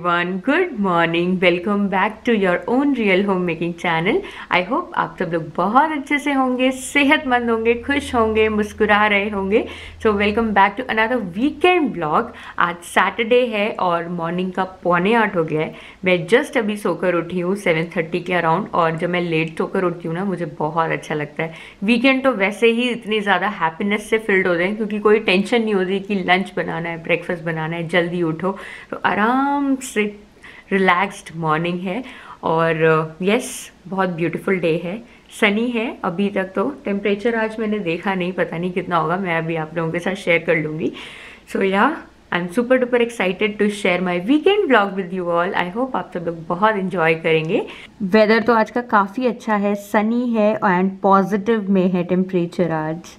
Everyone, good morning. Welcome back to your own real home making channel. I hope आप सब लोग बहुत अच्छे से होंगे, सेहतमंद होंगे, खुश होंगे, मुस्कुरा रहे होंगे। So welcome back to another weekend blog. आज सैटरडे है और मॉर्निंग का 7:45 हो गया है। मैं जस्ट अभी सोकर उठी हूँ 7:30 के अराउंड, और जब मैं लेट सोकर उठती हूँ ना, मुझे बहुत अच्छा लगता है। वीकेंड तो वैसे ही इतनी ज़्यादा हैप्पीनेस से फिल्ड हो जाए क्योंकि कोई टेंशन नहीं होती कि लंच बनाना है, ब्रेकफास्ट बनाना है, जल्दी उठो। तो आराम से रिलैक्स्ड मॉर्निंग है और यस बहुत ब्यूटीफुल डे है, सनी है। अभी तक तो टेम्परेचर आज मैंने देखा नहीं, पता नहीं कितना होगा, मैं अभी आप लोगों के साथ शेयर कर लूँगी। So yeah I am super duper excited to share my weekend blog with you all. I hope आप सब लोग बहुत इंजॉय करेंगे। वेदर तो आज का काफ़ी अच्छा है, सनी है एंड पॉजिटिव में है टेम्परेचर आज।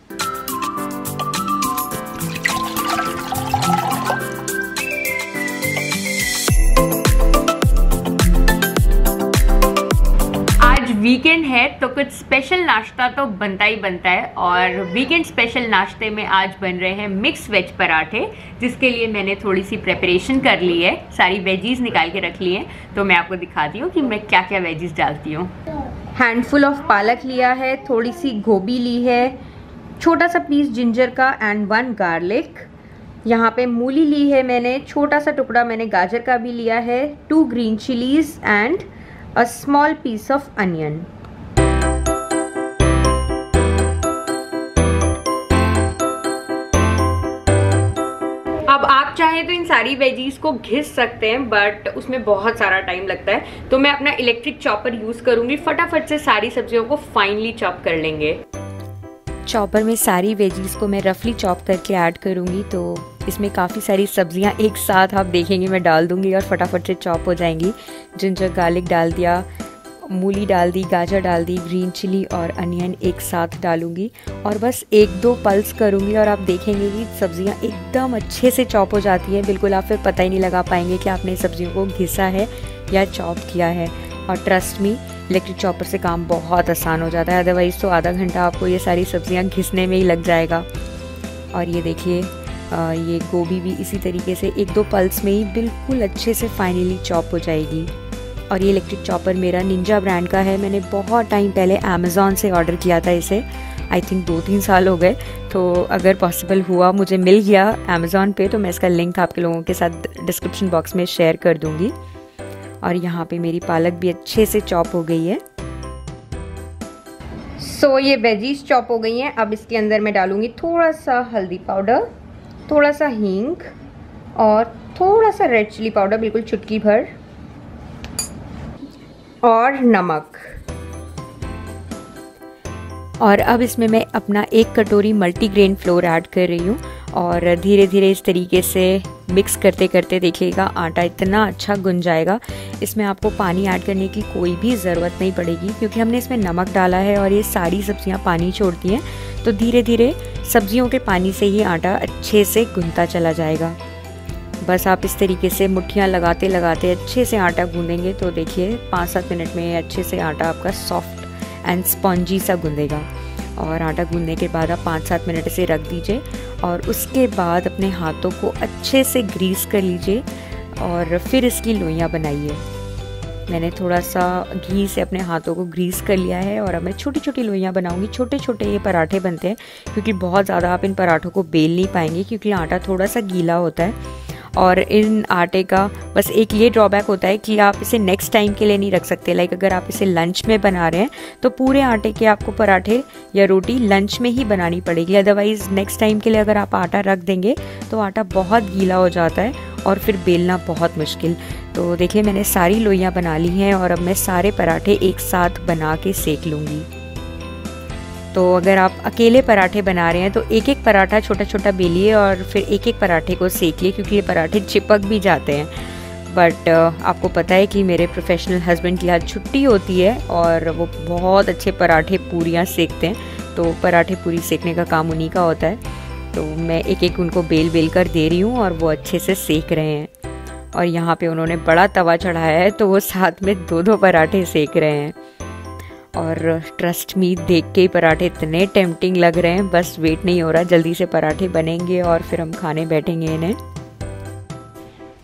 वीकेंड है तो कुछ स्पेशल नाश्ता तो बनता ही बनता है, और वीकेंड स्पेशल नाश्ते में आज बन रहे हैं मिक्स वेज पराठे, जिसके लिए मैंने थोड़ी सी प्रेपरेशन कर ली है, सारी वेजीज निकाल के रख ली हैं। तो मैं आपको दिखाती हूँ कि मैं क्या क्या वेजीज डालती हूँ। हैंडफुल ऑफ पालक लिया है, थोड़ी सी गोभी ली है, छोटा सा पीस जिंजर का एंड 1 गार्लिक। यहाँ पे मूली ली है मैंने, छोटा सा टुकड़ा मैंने गाजर का भी लिया है, 2 green chillies and a small piece of onion. अब आप चाहें तो इन सारी वेजीज को घिस सकते हैं, बट उसमें बहुत सारा टाइम लगता है, तो मैं अपना इलेक्ट्रिक चॉपर यूज करूंगी। फटाफट से सारी सब्जियों को फाइनली चॉप कर लेंगे। चॉपर में सारी वेजीज को मैं रफली चॉप करके ऐड करूंगी, तो इसमें काफ़ी सारी सब्जियां एक साथ आप देखेंगे मैं डाल दूंगी और फटाफट से चॉप हो जाएंगी। जिंजर गार्लिक डाल दिया, मूली डाल दी, गाजर डाल दी, ग्रीन चिली और अनियन एक साथ डालूंगी और बस 1-2 पल्स करूंगी और आप देखेंगे कि सब्जियां एकदम अच्छे से चॉप हो जाती हैं। बिल्कुल आप फिर पता ही नहीं लगा पाएंगे कि आपने सब्जियों को घिसा है या चॉप किया है। और ट्रस्ट मी, इलेक्ट्रिक चॉपर से काम बहुत आसान हो जाता है, अदरवाइज़ तो आधा घंटा आपको ये सारी सब्जियां घिसने में ही लग जाएगा। और ये देखिए ये गोभी भी इसी तरीके से 1-2 पल्स में ही बिल्कुल अच्छे से फाइनली चॉप हो जाएगी। और ये इलेक्ट्रिक चॉपर मेरा निंजा ब्रांड का है, मैंने बहुत टाइम पहले अमेज़ॉन से ऑर्डर किया था इसे। आई थिंक 2-3 साल हो गए, तो अगर पॉसिबल हुआ मुझे मिल गया अमेज़ॉन पे तो मैं इसका लिंक आपके लोगों के साथ डिस्क्रिप्शन बॉक्स में शेयर कर दूँगी। और यहाँ पे मेरी पालक भी अच्छे से चॉप हो गई है। सो ये वेजीज चॉप हो गई हैं। अब इसके अंदर मैं डालूँगी थोड़ा सा हल्दी पाउडर, थोड़ा सा हींग और थोड़ा सा रेड चिली पाउडर, बिल्कुल चुटकी भर, और नमक। और अब इसमें मैं अपना 1 कटोरी मल्टीग्रेन फ्लोर ऐड कर रही हूँ और धीरे धीरे इस तरीके से मिक्स करते करते देखिएगा आटा इतना अच्छा गुन जाएगा। इसमें आपको पानी ऐड करने की कोई भी ज़रूरत नहीं पड़ेगी क्योंकि हमने इसमें नमक डाला है और ये सारी सब्जियां पानी छोड़ती हैं, तो धीरे धीरे सब्जियों के पानी से ही आटा अच्छे से गुनता चला जाएगा। बस आप इस तरीके से मुट्ठियाँ लगाते लगाते अच्छे से आटा गूंदेंगे तो देखिए 5-7 मिनट में अच्छे से आटा आपका सॉफ्ट एंड स्पॉन्जी सा गूंदेगा। और आटा गूंदने के बाद आप 5-7 मिनट से रख दीजिए और उसके बाद अपने हाथों को अच्छे से ग्रीस कर लीजिए और फिर इसकी लोइयाँ बनाइए। मैंने थोड़ा सा घी से अपने हाथों को ग्रीस कर लिया है और अब मैं छोटी छोटी लोइयाँ बनाऊंगी। छोटे छोटे ये पराठे बनते हैं क्योंकि बहुत ज़्यादा आप इन पराठों को बेल नहीं पाएंगे क्योंकि आटा थोड़ा सा गीला होता है। और इन आटे का बस एक ये ड्रॉबैक होता है कि आप इसे नेक्स्ट टाइम के लिए नहीं रख सकते। लाइक अगर आप इसे लंच में बना रहे हैं तो पूरे आटे के आपको पराठे या रोटी लंच में ही बनानी पड़ेगी, अदरवाइज़ नेक्स्ट टाइम के लिए अगर आप आटा रख देंगे तो आटा बहुत गीला हो जाता है और फिर बेलना बहुत मुश्किल। तो देखिए मैंने सारी लोइयाँ बना ली हैं और अब मैं सारे पराठे एक साथ बना के सेक लूँगी। तो अगर आप अकेले पराठे बना रहे हैं तो एक एक पराठा छोटा छोटा बेलिए और फिर एक एक पराठे को सेकिए क्योंकि ये पराठे चिपक भी जाते हैं। बट आपको पता है कि मेरे प्रोफेशनल हस्बैंड की आज छुट्टी होती है और वो बहुत अच्छे पराठे पूरियाँ सेकते हैं, तो पराठे पूरी सेकने का काम उन्हीं का होता है। तो मैं एक एक उनको बेल कर दे रही हूँ और वो अच्छे से सेक रहे हैं। और यहाँ पे उन्होंने बड़ा तवा चढ़ाया है तो वो साथ में 2-2 पराठे सेक रहे हैं। और ट्रस्ट मी, देख के ही पराठे इतने टेम्पटिंग लग रहे हैं, बस वेट नहीं हो रहा, जल्दी से पराठे बनेंगे और फिर हम खाने बैठेंगे इन्हें।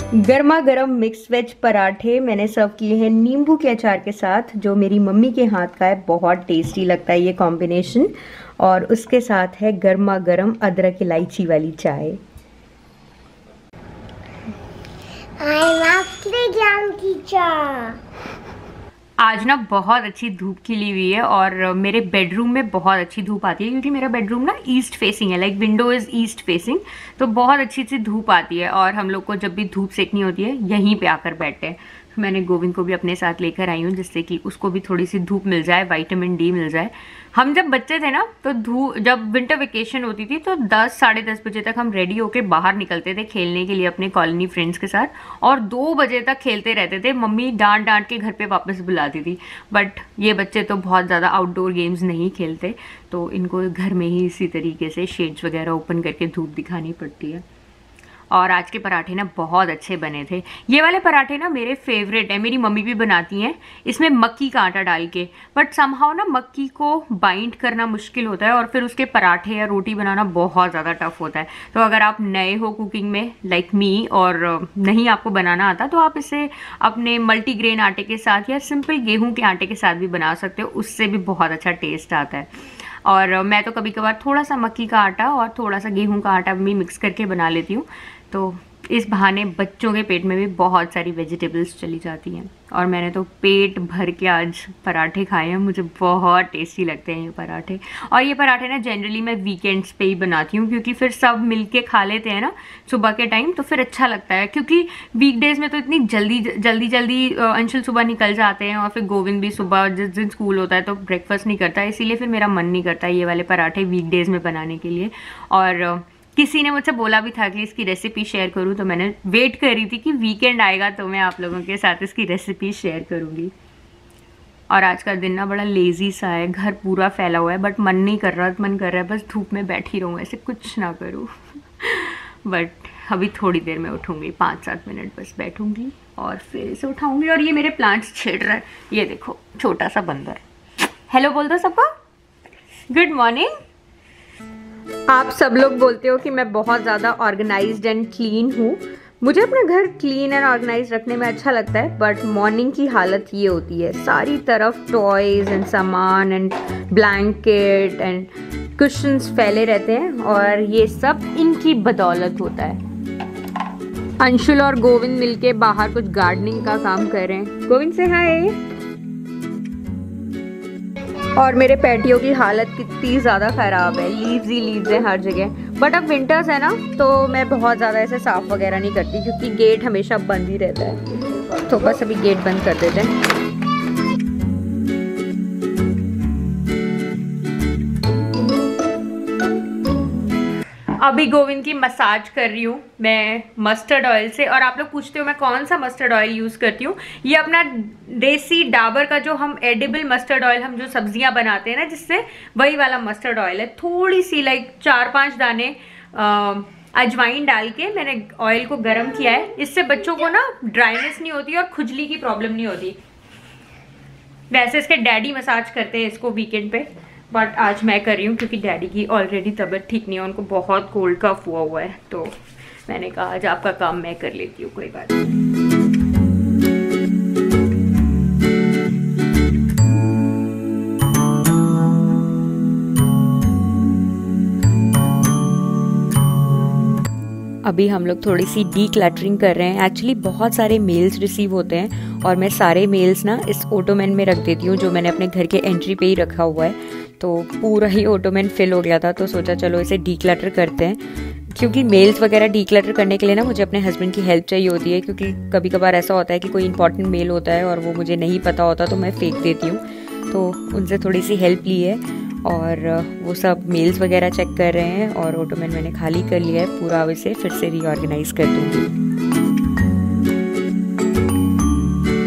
गर्मा गर्म मिक्स वेज पराठे मैंने सर्व किए हैं नींबू के अचार के साथ, जो मेरी मम्मी के हाथ का है। बहुत टेस्टी लगता है ये कॉम्बिनेशन। और उसके साथ है गर्मा गर्म अदरक इलायची वाली चाय। आज ना बहुत अच्छी धूप खिली हुई है और मेरे बेडरूम में बहुत अच्छी धूप आती है, क्योंकि मेरा बेडरूम ना ईस्ट फेसिंग है, like window is east facing, तो बहुत अच्छी सी धूप आती है। और हम लोग को जब भी धूप सेकनी होती है यहीं पे आकर बैठते हैं। मैंने गोविंद को भी अपने साथ लेकर आई हूँ, जिससे कि उसको भी थोड़ी सी धूप मिल जाए, विटामिन डी मिल जाए। हम जब बच्चे थे ना, तो जब विंटर वेकेशन होती थी तो 10 साढ़े 10 बजे तक हम रेडी होकर बाहर निकलते थे खेलने के लिए अपने कॉलोनी फ्रेंड्स के साथ, और 2 बजे तक खेलते रहते थे। मम्मी डांट डांट के घर पे वापस बुलाती थी। बट ये बच्चे तो बहुत ज़्यादा आउटडोर गेम्स नहीं खेलते, तो इनको घर में ही इसी तरीके से शेड्स वगैरह ओपन करके धूप दिखानी पड़ती है। और आज के पराठे ना बहुत अच्छे बने थे। ये वाले पराठे ना मेरे फेवरेट है, मेरी मम्मी भी बनाती हैं इसमें मक्की का आटा डाल के। बट समहाउ ना मक्की को बाइंड करना मुश्किल होता है, और फिर उसके पराठे या रोटी बनाना बहुत ज़्यादा टफ होता है। तो अगर आप नए हो कुकिंग में लाइक मी, और नहीं आपको बनाना आता, तो आप इसे अपने मल्टीग्रेन आटे के साथ या सिंपल गेहूँ के आटे के साथ भी बना सकते हो, उससे भी बहुत अच्छा टेस्ट आता है। और मैं तो कभी कभार थोड़ा सा मक्की का आटा और थोड़ा सा गेहूं का आटा भी मिक्स करके बना लेती हूँ, तो इस बहाने बच्चों के पेट में भी बहुत सारी वेजिटेबल्स चली जाती हैं। और मैंने तो पेट भर के आज पराठे खाए हैं, मुझे बहुत टेस्टी लगते हैं ये पराठे। और ये पराठे ना जनरली मैं वीकेंड्स पे ही बनाती हूँ, क्योंकि फिर सब मिलके खा लेते हैं ना सुबह के टाइम, तो फिर अच्छा लगता है। क्योंकि वीकडेज में तो इतनी जल्दी अंशुल सुबह निकल जाते हैं, और फिर गोविंद भी सुबह जिस दिन स्कूल होता है तो ब्रेकफास्ट नहीं करता है, इसीलिए फिर मेरा मन नहीं करता ये वाले पराठे वीकडेज में बनाने के लिए। और किसी ने मुझसे बोला भी था कि इसकी रेसिपी शेयर करूं, तो मैंने वेट कर रही थी कि वीकेंड आएगा तो मैं आप लोगों के साथ इसकी रेसिपी शेयर करूंगी। और आज का दिन ना बड़ा लेजी सा है, घर पूरा फैला हुआ है, बट मन नहीं कर रहा, मन कर रहा है बस धूप में बैठी रहूं, ऐसे कुछ ना करूं। बट अभी थोड़ी देर में उठूंगी, 5-7 मिनट बस बैठूंगी और फिर इसे उठाऊंगी। और ये मेरे प्लांट्स छेड़ रहा है, ये देखो छोटा सा बंदर। हेलो बोल दो सबको, गुड मॉर्निंग। आप सब लोग बोलते हो कि मैं बहुत ज़्यादा ऑर्गेनाइज्ड एंड क्लीन हूँ। मुझे अपना घर क्लीन एंड ऑर्गेनाइज रखने में अच्छा लगता है, बट मॉर्निंग की हालत ये होती है, सारी तरफ टॉयज़ एंड सामान एंड ब्लैंकेट एंड कुशन्स फैले रहते हैं, और ये सब इनकी बदौलत होता है। अंशुल और गोविंद मिलके बाहर कुछ गार्डनिंग का काम कर रहे हैं। गोविंद से हाय। और मेरे पैटियो की हालत कितनी ज़्यादा ख़राब है, लीव्स ही लीव्स है हर जगह। बट अब विंटर्स है ना, तो मैं बहुत ज़्यादा ऐसे साफ़ वगैरह नहीं करती, क्योंकि गेट हमेशा बंद ही रहता है। तो बस अभी गेट बंद कर देते हैं। अभी गोविंद की मसाज कर रही हूँ मैं मस्टर्ड ऑयल से। और आप लोग पूछते हो मैं कौन सा मस्टर्ड ऑयल यूज़ करती हूँ। ये अपना देसी डाबर का जो हम एडिबल मस्टर्ड ऑयल, हम जो सब्जियां बनाते हैं ना जिससे, वही वाला मस्टर्ड ऑयल है। थोड़ी सी लाइक 4-5 दाने अजवाइन डाल के मैंने ऑयल को गर्म किया है। इससे बच्चों को ना ड्राइनेस नहीं होती और खुजली की प्रॉब्लम नहीं होती। वैसे इसके डैडी मसाज करते हैं इसको वीकेंड पे, बट आज मैं कर रही हूँ क्योंकि डैडी की ऑलरेडी तबीयत ठीक नहीं है, उनको बहुत कोल्ड कफ हुआ है, तो मैंने कहा आज आपका काम मैं कर लेती हूँ, कोई बात नहीं। अभी हम लोग थोड़ी सी डी क्लटरिंग कर रहे हैं। एक्चुअली बहुत सारे मेल्स रिसीव होते हैं और मैं सारे मेल्स ना इस ऑटोमैन में रख देती हूँ, जो मैंने अपने घर के एंट्री पे ही रखा हुआ है। तो पूरा ही ऑटोमैन फिल हो गया था, तो सोचा चलो इसे डी क्लटर करते हैं। क्योंकि मेल्स वगैरह डी क्लटर करने के लिए ना मुझे अपने हस्बैंड की हेल्प चाहिए होती है, क्योंकि कभी कभार ऐसा होता है कि कोई इंपॉर्टेंट मेल होता है और वो मुझे नहीं पता होता, तो मैं फेंक देती हूँ। तो उनसे थोड़ी सी हेल्प ली है और वो सब मेल्स वगैरह चेक कर रहे हैं। और ऑटोमैन मैंने खाली कर लिया है पूरा, अब इसे फिर से रीऑर्गेनाइज कर दूँगी।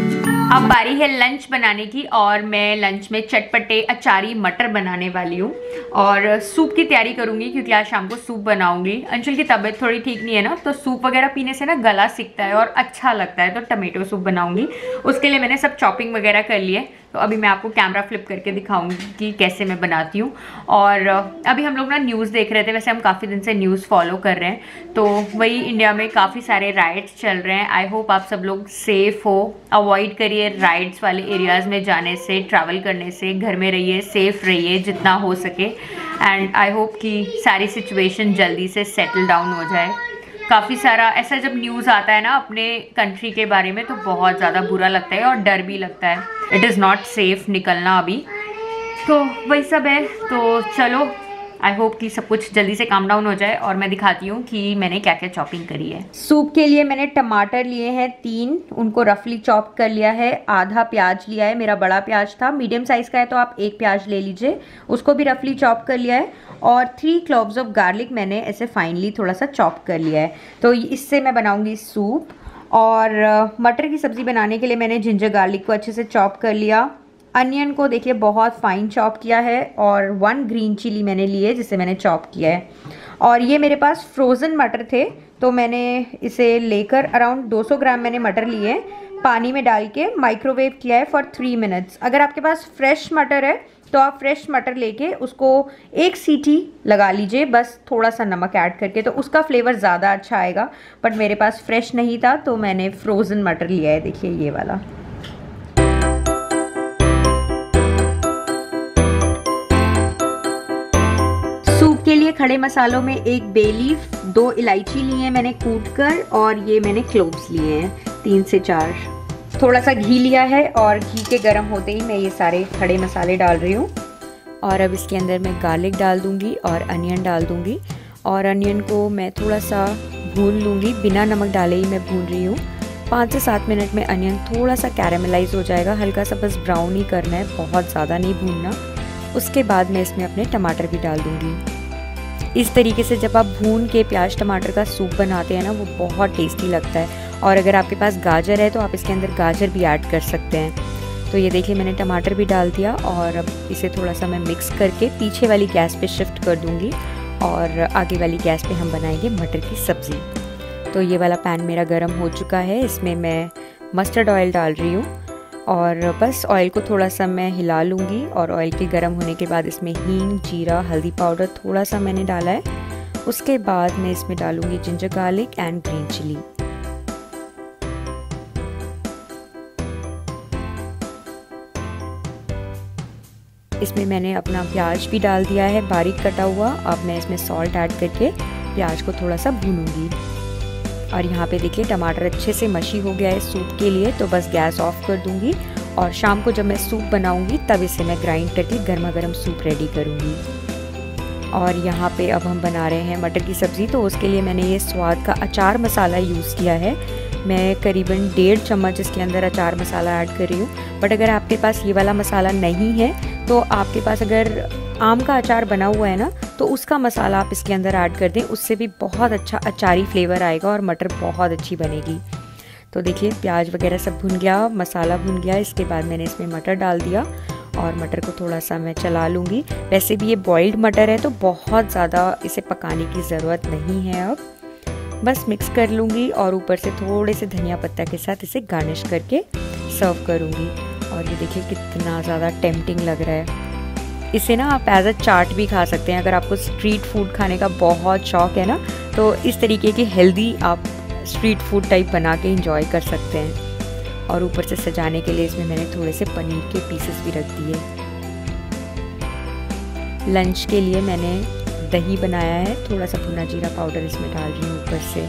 अब बारी है लंच बनाने की और मैं लंच में चटपटे अचारी मटर बनाने वाली हूँ और सूप की तैयारी करूँगी क्योंकि आज शाम को सूप बनाऊँगी। अंशुल की तबीयत थोड़ी ठीक नहीं है ना, तो सूप वगैरह पीने से ना गला सीखता है और अच्छा लगता है, तो टमेटो सूप बनाऊँगी। उसके लिए मैंने सब चॉपिंग वगैरह कर लिए, तो अभी मैं आपको कैमरा फ्लिप करके दिखाऊंगी कि कैसे मैं बनाती हूँ। और अभी हम लोग ना न्यूज़ देख रहे थे, वैसे हम काफ़ी दिन से न्यूज़ फॉलो कर रहे हैं, तो वही इंडिया में काफ़ी सारे राइड्स चल रहे हैं। आई होप आप सब लोग सेफ़ हो, अवॉइड करिए राइड्स वाले एरियाज़ में जाने से, ट्रैवल करने से, घर में रहिए, सेफ़ रहिए जितना हो सके। एंड आई होप कि सारी सिचुएशन जल्दी से सेटल डाउन हो जाए। काफ़ी सारा ऐसा जब न्यूज़ आता है ना अपने कंट्री के बारे में तो बहुत ज़्यादा बुरा लगता है और डर भी लगता है। इट इज़ नॉट सेफ निकलना अभी, तो वही सब है। तो चलो, आई होप कि सब कुछ जल्दी से काम डाउन हो जाए और मैं दिखाती हूँ कि मैंने क्या क्या चॉपिंग करी है। सूप के लिए मैंने टमाटर लिए हैं 3, उनको रफली चॉप कर लिया है। आधा प्याज लिया है, मेरा बड़ा प्याज था, मीडियम साइज़ का है तो आप 1 प्याज ले लीजिए, उसको भी रफली चॉप कर लिया है। और 3 क्लोव्स ऑफ गार्लिक मैंने ऐसे फाइनली थोड़ा सा चॉप कर लिया है, तो इससे मैं बनाऊँगी सूप। और मटर की सब्ज़ी बनाने के लिए मैंने जिंजर गार्लिक को अच्छे से चॉप कर लिया। अनियन को देखिए बहुत फाइन चॉप किया है और 1 ग्रीन चिली मैंने लिए जिसे मैंने चॉप किया है। और ये मेरे पास फ्रोज़न मटर थे, तो मैंने इसे लेकर अराउंड 200 ग्राम मैंने मटर लिए, पानी में डाल के माइक्रोवेव किया है फॉर 3 मिनट्स। अगर आपके पास फ्रेश मटर है तो आप फ्रेश मटर लेके उसको 1 सीटी लगा लीजिए, बस थोड़ा सा नमक ऐड करके, तो उसका फ्लेवर ज़्यादा अच्छा आएगा। बट मेरे पास फ्रेश नहीं था तो मैंने फ्रोज़न मटर लिया है, देखिए ये वाला। सूप के लिए खड़े मसालों में 1 बे लीफ, 2 इलायची लिए हैं मैंने कूट कर, और ये मैंने क्लोव्स लिए हैं 3 से 4। थोड़ा सा घी लिया है और घी के गर्म होते ही मैं ये सारे खड़े मसाले डाल रही हूँ। और अब इसके अंदर मैं गार्लिक डाल दूँगी और अनियन डाल दूँगी, और अनियन को मैं थोड़ा सा भून लूँगी, बिना नमक डाले ही मैं भून रही हूँ। 5 से 7 मिनट में अनियन थोड़ा सा कैरामलाइज हो जाएगा, हल्का सा बस ब्राउन ही करना है, बहुत ज़्यादा नहीं भूनना। उसके बाद मैं इसमें अपने टमाटर भी डाल दूँगी। इस तरीके से जब आप भून के प्याज टमाटर का सूप बनाते हैं ना, वो बहुत टेस्टी लगता है। और अगर आपके पास गाजर है तो आप इसके अंदर गाजर भी ऐड कर सकते हैं। तो ये देखिए मैंने टमाटर भी डाल दिया, और अब इसे थोड़ा सा मैं मिक्स करके पीछे वाली गैस पे शिफ्ट कर दूँगी, और आगे वाली गैस पे हम बनाएंगे मटर की सब्ज़ी। तो ये वाला पैन मेरा गर्म हो चुका है, इसमें मैं मस्टर्ड ऑयल डाल रही हूँ, और बस ऑयल को थोड़ा सा मैं हिला लूँगी। और ऑयल के गर्म होने के बाद इसमें हींग, जीरा, हल्दी पाउडर थोड़ा सा मैंने डाला है। उसके बाद मैं इसमें डालूँगी ginger garlic and green chilli. इसमें मैंने अपना प्याज भी डाल दिया है बारीक कटा हुआ। अब मैं इसमें सॉल्ट ऐड करके प्याज को थोड़ा सा भूनूंगी। और यहाँ पे देखिए टमाटर अच्छे से मशी हो गया है सूप के लिए, तो बस गैस ऑफ कर दूंगी। और शाम को जब मैं सूप बनाऊंगी तब इसे मैं ग्राइंड करके गर्मा गर्म सूप रेडी करूंगी। और यहाँ पे अब हम बना रहे हैं मटर की सब्ज़ी, तो उसके लिए मैंने ये स्वाद का अचार मसाला यूज़ किया है। मैं करीबन 1.5 चम्मच इसके अंदर अचार मसाला ऐड कर रही हूँ। बट अगर आपके पास ये वाला मसाला नहीं है तो आपके पास अगर आम का अचार बना हुआ है ना, तो उसका मसाला आप इसके अंदर ऐड कर दें, उससे भी बहुत अच्छा अचारी फ्लेवर आएगा और मटर बहुत अच्छी बनेगी। तो देखिए प्याज वगैरह सब भुन गया, मसाला भुन गया। इसके बाद मैंने इसमें मटर डाल दिया और मटर को थोड़ा सा मैं चला लूँगी। वैसे भी ये बॉइल्ड मटर है तो बहुत ज़्यादा इसे पकाने की ज़रूरत नहीं है। अब बस मिक्स कर लूँगी और ऊपर से थोड़े से धनिया पत्ता के साथ इसे गार्निश करके सर्व करूँगी। और ये देखिए कितना ज़्यादा टेम्पटिंग लग रहा है। इसे ना आप एज अ चाट भी खा सकते हैं। अगर आपको स्ट्रीट फूड खाने का बहुत शौक़ है ना, तो इस तरीके की हेल्दी आप स्ट्रीट फूड टाइप बना के इंजॉय कर सकते हैं। और ऊपर से सजाने के लिए इसमें मैंने थोड़े से पनीर के पीसेस भी रख दिए। लंच के लिए मैंने दही बनाया है, थोड़ा सा भुना जीरा पाउडर इसमें डाल रही हूँ ऊपर से।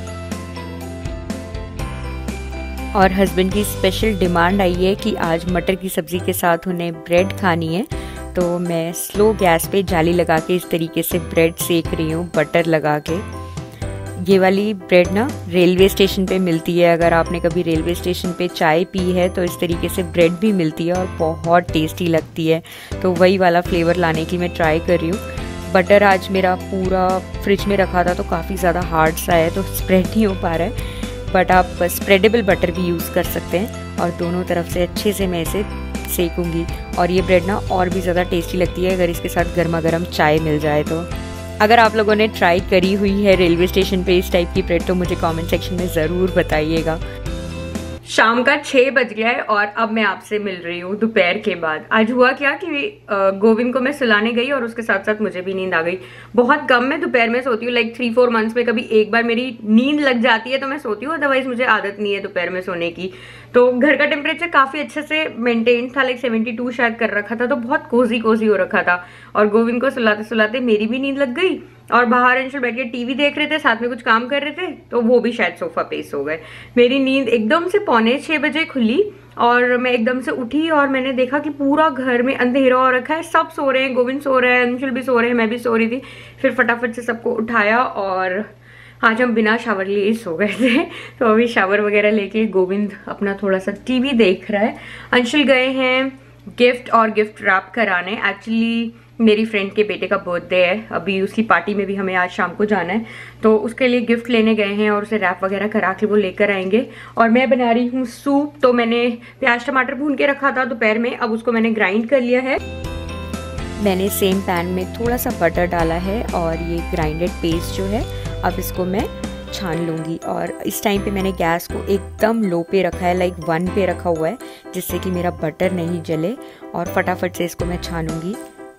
और हस्बैंड की स्पेशल डिमांड आई है कि आज मटर की सब्ज़ी के साथ उन्हें ब्रेड खानी है, तो मैं स्लो गैस पे जाली लगा के इस तरीके से ब्रेड सेक रही हूँ बटर लगा के। ये वाली ब्रेड ना रेलवे स्टेशन पे मिलती है। अगर आपने कभी रेलवे स्टेशन पे चाय पी है तो इस तरीके से ब्रेड भी मिलती है और बहुत टेस्टी लगती है। तो वही वाला फ्लेवर लाने की मैं ट्राई कर रही हूँ। बटर आज मेरा पूरा फ्रिज में रखा था तो काफ़ी ज़्यादा हार्ड सा है, तो स्प्रेड नहीं हो पा रहा है। बट आप स्प्रेडेबल बटर भी यूज़ कर सकते हैं। और दोनों तरफ से अच्छे से मैं इसे सेकूंगी। और ये ब्रेड ना और भी ज़्यादा टेस्टी लगती है अगर इसके साथ गर्मा गर्म चाय मिल जाए तो। अगर आप लोगों ने ट्राई करी हुई है रेलवे स्टेशन पे इस टाइप की ब्रेड तो मुझे कमेंट सेक्शन में ज़रूर बताइएगा। शाम का 6 बज गया है और अब मैं आपसे मिल रही हूँ दोपहर के बाद। आज हुआ क्या कि गोविंद को मैं सुलाने गई और उसके साथ साथ मुझे भी नींद आ गई। बहुत कम मैं दोपहर में सोती हूँ, लाइक 3-4 मंथ्स में कभी एक बार मेरी नींद लग जाती है तो मैं सोती हूँ, अदरवाइज मुझे आदत नहीं है दोपहर में सोने की। तो घर का टेम्परेचर काफी अच्छे से मेंटेन था, लाइक 72 शायद कर रखा था, तो बहुत कोजी कोजी हो रखा था। और गोविंद को सुलाते सुलाते मेरी भी नींद लग गई और बाहर अंशुल बैठ के टीवी देख रहे थे, साथ में कुछ काम कर रहे थे, तो वो भी शायद सोफा पे सो गए। मेरी नींद एकदम से 5:45 बजे खुली और मैं एकदम से उठी और मैंने देखा कि पूरा घर में अंधेरा हो रखा है, सब सो रहे हैं, गोविंद सो रहे हैं, अंशुल भी सो रहे हैं, मैं भी सो रही थी। फिर फटाफट से सबको उठाया और आज हम बिना शावर लिए ही सो गए थे। तो अभी शावर वगैरह लेके गोविंद अपना थोड़ा सा टीवी देख रहा है। अंशुल गए हैं गिफ्ट और गिफ्ट रैप कराने। एक्चुअली मेरी फ्रेंड के बेटे का बर्थडे है, अभी उसकी पार्टी में भी हमें आज शाम को जाना है, तो उसके लिए गिफ्ट लेने गए हैं और उसे रैप वगैरह करा के वो लेकर आएंगे। और मैं बना रही हूँ सूप। तो मैंने प्याज टमाटर भून के रखा था दोपहर में, अब उसको मैंने ग्राइंड कर लिया है। मैंने सेम पैन में थोड़ा सा बटर डाला है और ये ग्राइंडेड पेस्ट जो है अब इसको मैं छान लूँगी। और इस टाइम पे मैंने गैस को एकदम लो पे रखा है, लाइक 1 पे रखा हुआ है, जिससे कि मेरा बटर नहीं जले। और फटाफट से इसको मैं छानूंगी।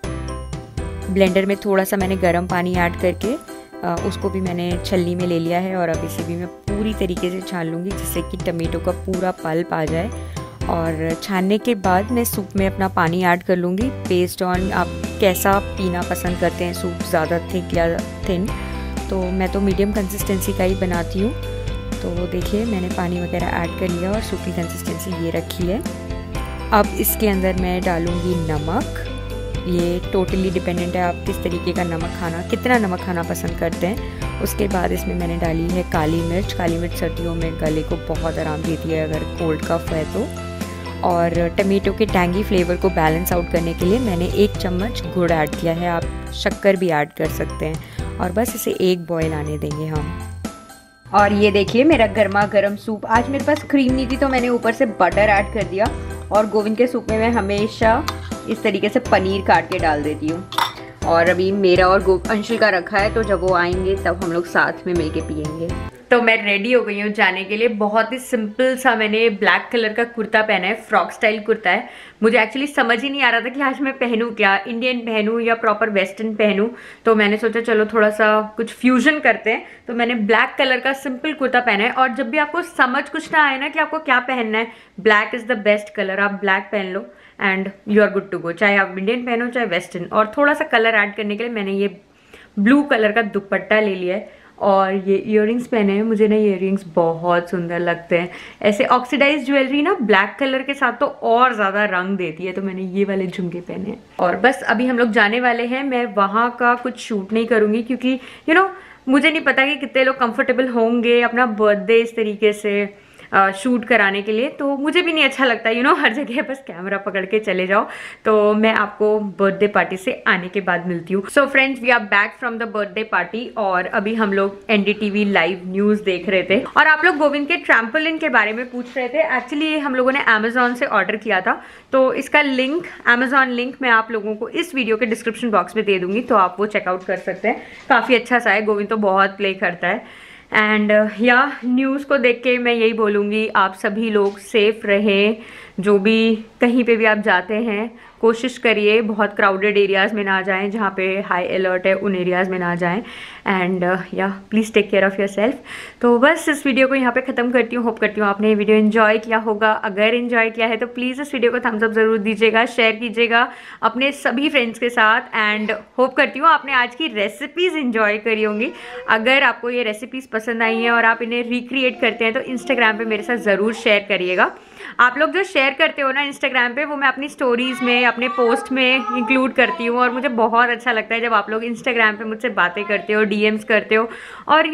ब्लेंडर में थोड़ा सा मैंने गर्म पानी ऐड करके उसको भी मैंने छलनी में ले लिया है और अब इसे भी मैं पूरी तरीके से छान लूँगी, जिससे कि टमेटो का पूरा पल्प आ जाए। और छानने के बाद मैं सूप में अपना पानी ऐड कर लूँगी, बेस्ड ऑन आप कैसा पीना पसंद करते हैं, सूप ज़्यादा थिक या थिन। तो मैं तो मीडियम कंसिस्टेंसी का ही बनाती हूँ। तो देखिए मैंने पानी वगैरह ऐड कर लिया और सूप की कंसिस्टेंसी ये रखी है। अब इसके अंदर मैं डालूँगी नमक। ये टोटली डिपेंडेंट है आप किस तरीके का नमक खाना, कितना नमक खाना पसंद करते हैं। उसके बाद इसमें मैंने डाली है काली मिर्च। काली मिर्च सर्दियों में गले को बहुत आराम देती है अगर कोल्ड कफ है तो। और टमेटो के टैंगी फ्लेवर को बैलेंस आउट करने के लिए मैंने 1 चम्मच गुड़ ऐड किया है, आप शक्कर भी ऐड कर सकते हैं। और बस इसे एक बॉयल आने देंगे हम। और ये देखिए मेरा गर्मा गर्म सूप। आज मेरे पास क्रीम नहीं थी तो मैंने ऊपर से बटर ऐड कर दिया। और गोविंद के सूप में मैं हमेशा इस तरीके से पनीर काट के डाल देती हूँ। और अभी मेरा और अंशुल का रखा है, तो जब वो आएंगे तब हम लोग साथ में मिलके पियेंगे। तो मैं रेडी हो गई हूँ जाने के लिए। बहुत ही सिंपल सा मैंने ब्लैक कलर का कुर्ता पहना है, फ्रॉक स्टाइल कुर्ता है। मुझे एक्चुअली समझ ही नहीं आ रहा था कि आज मैं पहनूं क्या, इंडियन पहनूं या प्रॉपर वेस्टर्न पहनूं। तो मैंने सोचा चलो थोड़ा सा कुछ फ्यूजन करते हैं। तो मैंने ब्लैक कलर का सिंपल कुर्ता पहना है। और जब भी आपको समझ कुछ ना आए ना कि आपको क्या पहनना है, black is the best colour, आप ब्लैक पहन लो and you are good to go. चाहे आप इंडियन पहनो चाहे वेस्टर्न। और थोड़ा सा कलर ऐड करने के लिए मैंने ये ब्लू कलर का दुपट्टा ले लिया है और ये इयररिंग्स पहने हैं। मुझे ना ये इयररिंग्स बहुत सुंदर लगते हैं। ऐसे ऑक्सीडाइज ज्वेलरी ना ब्लैक कलर के साथ तो और ज़्यादा रंग देती है, तो मैंने ये वाले झुमके पहने हैं। और बस अभी हम लोग जाने वाले हैं। मैं वहाँ का कुछ शूट नहीं करूँगी क्योंकि मुझे नहीं पता कि कितने लोग कंफर्टेबल होंगे अपना बर्थडे इस तरीके से शूट कराने के लिए। तो मुझे भी नहीं अच्छा लगता हर जगह बस कैमरा पकड़ के चले जाओ। तो मैं आपको बर्थडे पार्टी से आने के बाद मिलती हूँ। So friends, we are back from the birthday party और अभी हम लोग NDTV लाइव न्यूज देख रहे थे। और आप लोग गोविंद के ट्रैम्पोलिन के बारे में पूछ रहे थे। एक्चुअली ये हम लोगों ने अमेजोन से ऑर्डर किया था, तो इसका लिंक, अमेजोन लिंक मैं आप लोगों को इस वीडियो के डिस्क्रिप्शन बॉक्स में दे दूंगी, तो आप वो चेकआउट कर सकते हैं। काफ़ी अच्छा सा है, गोविंद तो बहुत प्ले करता है। एंड न्यूज़ को देख के मैं यही बोलूँगी, आप सभी लोग सेफ रहें। जो भी कहीं पे भी आप जाते हैं कोशिश करिए बहुत क्राउडेड एरियाज़ में ना जाएं, जहाँ पे हाई अलर्ट है उन एरियाज़ में ना जाएं। And please take care of yourself. तो बस इस वीडियो को यहाँ पे ख़त्म करती हूँ। होप करती हूँ आपने ये वीडियो एंजॉय किया होगा। अगर एंजॉय किया है तो प्लीज़ इस वीडियो को थम्स अप ज़रूर दीजिएगा, शेयर कीजिएगा अपने सभी फ्रेंड्स के साथ। एंड होप करती हूँ आपने आज की रेसिपीज़ एंजॉय करी होंगी। अगर आपको ये रेसिपीज़ पसंद आई हैं और आप इन्हें रिक्रिएट करते हैं तो इंस्टाग्राम पर मेरे साथ ज़रूर शेयर करिएगा। आप लोग जो शेयर करते हो ना इंस्टाग्राम पे, वो मैं अपनी स्टोरीज में, अपने पोस्ट में इंक्लूड करती हूँ। और मुझे बहुत अच्छा लगता है जब आप लोग इंस्टाग्राम पे मुझसे बातें करते हो, DMs करते हो और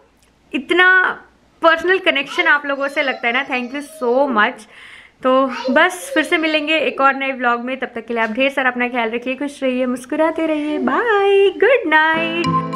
इतना पर्सनल कनेक्शन आप लोगों से लगता है ना। Thank you so much. तो बस फिर से मिलेंगे एक और नए व्लॉग में। तब तक के लिए आप ढेर सारा अपना ख्याल रखिए, खुश रहिए, मुस्कुराते रहिए। Bye, good night.